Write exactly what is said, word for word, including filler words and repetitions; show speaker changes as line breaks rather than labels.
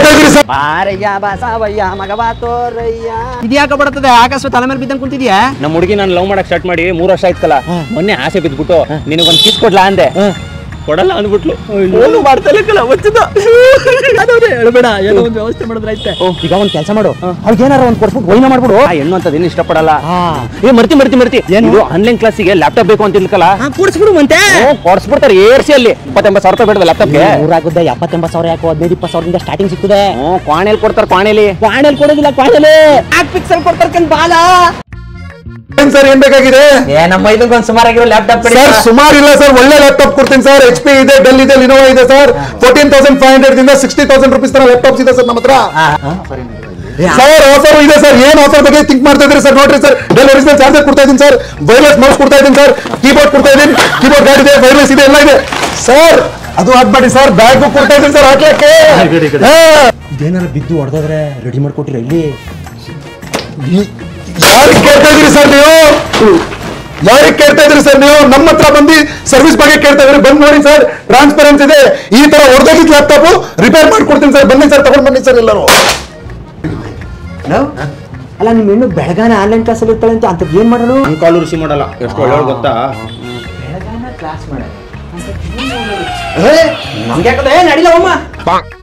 ಕೇಳ್ತಾ ಇದೀರಿ ಸರ್?
ಬಾರಯ್ಯ ಬಾಸವಯ್ಯ ಮಗವಾ ತೋರಯ್ಯ.
ಇದ್ಯಾಕ ಬರ್ತದೆ ಆಕಾಶ ತಲೆ ಮೇಲೆ ಬಿದ್ದಂಗ್ ಕುಂತಿದ್ಯಾ?
ನಮ್ಮ ಹುಡುಗಿ ನಾನು ಲವ್ ಮಾಡಕ್ ಸ್ಟಾರ್ಟ್ ಮಾಡಿ ಮೂರ್ ವರ್ಷ ಆಯ್ತಲ್ಲ, ಮೊನ್ನೆ ಆಸೆ ಬಿದ್ಬಿಟ್ಟು ನಿನಗೊಂದ್ ಕಿಸ್ ಕೊಡ್ಲಾ ಅಂದೆ, ಕೊಡಲ್ಲ ಅಂದ್ಬಿಟ್ಲು. ಏನು ಮಾಡ್ತಲಕ್ಕಲ್ಲ ಒಚ್ಚದ
ಹೇಳ್ಬೇಡ, ಏನೋ ಒಂದು ವ್ಯವಸ್ಥೆ ಮಾಡಿದ್ರೆ ಐತೆ.
ಈಗ ಒಂದ್ ಕೆಲಸ ಮಾಡು, ಅವ್ರಿಗೆ ಏನಾರ ಒಂದ್ ಕೊಡ್ಸ್ಬಿಟ್ಟು ವೈನ ಮಾಡ್ಬಿಡು. ಆ ಹೆಣ್ಣು ಅಂತ ಏನು ಇಷ್ಟಪಡಲ್ಲ. ಏ ಮರ್ತಿ ಮರ್ತಿ ಮರ್ತಿ ಏನು ಆನ್ಲೈನ್ ಕ್ಲಾಸಿಗೆ ಲ್ಯಾಪ್ಟಾಪ್ ಬೇಕು ಅಂತ ಇರ್ಕಲ್ಲ,
ಕೂಡಿಸ್ಬಿಡು ಮತ್ತೆ.
ಕೊಡ್ಸ್ಬಿಡ್ತಾರೆ ಏರ್ಸಿ ಅಲ್ಲಿ ಇಪ್ಪತ್ತೆಂಬತ್ತು ಸಾವಿರ ರೂಪಾಯಿ ಬೇಡ ಲ್ಯಾಪ್ಟಾಪ್ಗೆ.
ಊರಾಗುದ್ದೆ ಎಪ್ಪತ್ತೆಂಬತ್ತು ಸಾವಿರ ಯಾಕೋ ಹದಿನೈದು ಇಪ್ಪತ್ತು ಸಾವಿರದಿಂದ ಸ್ಟಾರ್ಟಿಂಗ್ ಸಿಗ್ತದೆ.
ಹ್ಮ್ ಕ್ವಾಣೆಲ್ ಕೊಡ್ತಾರೆ, ಕ್ವಾಣೆಲಿ
ಕ್ವಾಣೆಲ್ ಕೊಡೋದಿಲ್ಲ, ಕ್ವಾಣೆಲಿ ಆಕ್ ಪಿಕ್ಸೆಲ್ ಕೊಡ್ತಾರೆ ಕಣ್ ಬಾಲ.
ಏನ್ ಸರ್ ಏನ್ ಬೇಕಾಗಿದೆ?
ಏ ನಮ್ಮ ಇದಕ್ಕೊಂದು ಸುಮಾರಾಗಿರೋ ಲ್ಯಾಪ್ಟಾಪ್ ಕೊಡಿ
ಸರ್. ಸುಮಾರು ಇಲ್ಲ ಸರ್, ಒಳ್ಳೆ ಲ್ಯಾಪ್ಟಾಪ್ ಕೊಡ್ತೀನಿ ಸರ್. ಎಚ್ ಪಿ ಇದೆ, ಡೆಲ್ ಇದೆ, ಲಿನೋವಾ ಇದೆ sir. Fourteen thousand five hundred ದಿಂದ ಸಿಕ್ಸ್ಟಿ ತೌಸಂಡ್ ರುಪೀಸ್ ತರ ಲ್ಯಾಪ್ಟಾಪ್ಸ್ ಇದೆ ಸರ್ ನಮ್ಮ ಹತ್ರ. ಸರ್ ಆಫರ್ ಇದೆ ಸರ್. ಏನ್ ಆಫರ್ ಬಗ್ಗೆ ಥಿಂಕ್ ಮಾಡ್ತಾ ಇದ್ರಿ ಸರ್? ನೋಡ್ರಿ ಸರ್, ಡೆಲ್ ಒರಿಜಿನಲ್ ಚಾರ್ಜರ್ ಕೊಡ್ತಾ ಇದೀನಿ ಸರ್, ವೈರ್ಲೆಸ್ ಮೌಸ್ ಕೊಡ್ತಾ ಇದೀನಿ ಸರ್, ಕೀಬೋರ್ಡ್ ಕೊಡ್ತಾ ಇದೀನಿ, ಕೀಬೋರ್ಡ್ ಗಾರ್ಡ್ ಇದೆ, ವೈರ್ಲೆಸ್ ಇದೆ, ಎಲ್ಲ ಇದೆ ಸರ್. ಅದು ಹಾಕ್ಬೇಡಿ ಸರ್, ಬ್ಯಾಗ್ ಕೊಡ್ತಾ ಇದೀನಿ ಸರ್ ಹಾಕ್ಲಿಕ್ಕೆ.
ಇದೇನಾರ ಬಿದ್ದು ಹೊಡೆದ್ರೆ ರೆಡಿ ಮಾಡ್ಕೊಟ್ರಿ ಇಲ್ಲಿ.
ಯಾರಿಗೆ ಕೇಳ್ತಾ ಇದ್ರಿ ಸರ್ ನೀವು? ಯಾರಿಗೆ ಕೇಳ್ತಾ ಇದ್ರಿ ಸರ್ ನೀವು? ನಮ್ಮ ಹತ್ರ ಬಂದು ಸರ್ವಿಸ್ ಬಗ್ಗೆ ಕೇಳ್ತಾ ಇದ್ರಿ. ಬಂದ್ ನೋಡಿ ಸರ್, ಟ್ರಾನ್ಸ್ಪರೆನ್ಸ್ ಇದೆ. ಈ ತರ ಹೊಡೆದೋಗಿದ್ ಲ್ಯಾಪ್ಟಾಪ್ ರಿಪೇರ್ ಮಾಡ್ಕೊಡ್ತೀನಿ ಸರ್. ಬನ್ನಿ ಸರ್, ತಗೊಂಡ್ ಬನ್ನಿ ಸರ್ ಎಲ್ಲರೂ.
ಅಲ್ಲ ನಿಮ್ಮ ಹೆಣ್ಣು ಬೆಳಗಾನ ಆನ್ಲೈನ್ ಕ್ಲಾಸ್ ಅಲ್ಲಿ ಇರ್ತಾಳೆ ಅಂತ ಅಂತದ್ ಏನ್ ಮಾಡೋಣ?
ಅಂಕಾಲು ರುಚಿ ಮಾಡಲ್ಲ, ಎಷ್ಟು ಒಳ್ಳೆಯವ್ರು ಗೊತ್ತಾ?
ಬೆಳಗಾನ ಕ್ಲಾಸ್ ಮಾಡ ನಮ್ಗೆ ಯಾಕಂದ್ರೆ ನಡಿಲ್ಲ ಅಮ್ಮ.